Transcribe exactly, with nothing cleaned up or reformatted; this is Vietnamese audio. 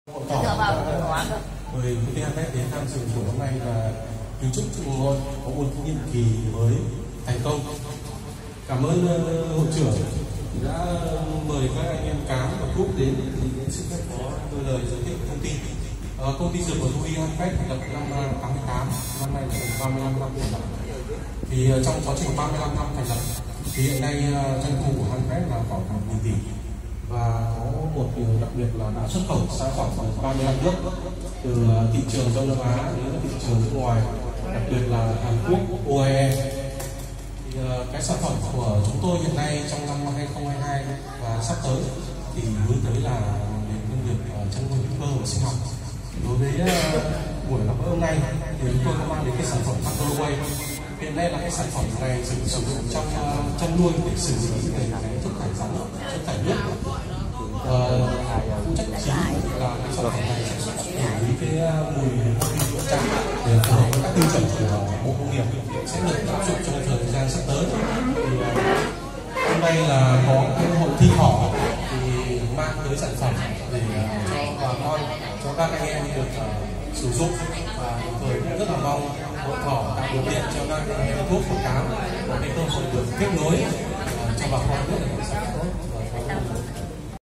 Hội thảo mời công ty Hanvest đến tham dự buổi hôm nay và kính chúc chúng tôi có một nhiệm kỳ mới thành công. Cảm ơn uh, hội trưởng đã mời các anh em Cám và Cúc đến thì cũng xin phép có đôi lời giới thiệu công ty. Uh, công ty dược và thú y Hanvest thành lập năm tám mươi tám, năm nay là ba mươi lăm năm thành lập. Thì uh, trong quá trình ba mươi lăm năm thành lập thì hiện nay uh, doanh thu của Hanvest là khoảng một nghìn tỷ. Và có một điều đặc biệt là đã xuất khẩu sang khoảng ba mươi lăm nước, từ thị trường Đông Nam Á đến thị trường nước ngoài, đặc biệt là Hàn Quốc, u a e. Thì cái sản phẩm của chúng tôi hiện nay trong năm hai không hai hai và sắp tới thì hướng tới là nền công nghiệp chăn nuôi hữu cơ và sinh học. Đối với buổi gặp gỡ hôm nay thì chúng tôi đã mang đến cái sản phẩm Control. Hiện nay là cái sản phẩm này sử dụng trong uh, chăn nuôi để xử lý về cái chất thải rắn, chất thải nước. Phụ trách chính là cái sản phẩm này sẽ xử lý cái mùi hôi chạm để phù hợp với các tiêu chuẩn của Bộ Công nghiệp sẽ được áp dụng trong thời gian sắp tới. Thì uh, hôm nay là có cái hội thi thỏ thì mang tới sản phẩm để uh, cho bà con, cho các anh em được uh, sử dụng, và đồng thời cũng rất là mong hội thỏ tạo điều kiện cho các anh em thuốc của Cám có cái cơ hội được kết nối uh, cho bà con rất là sản phẩm tốt.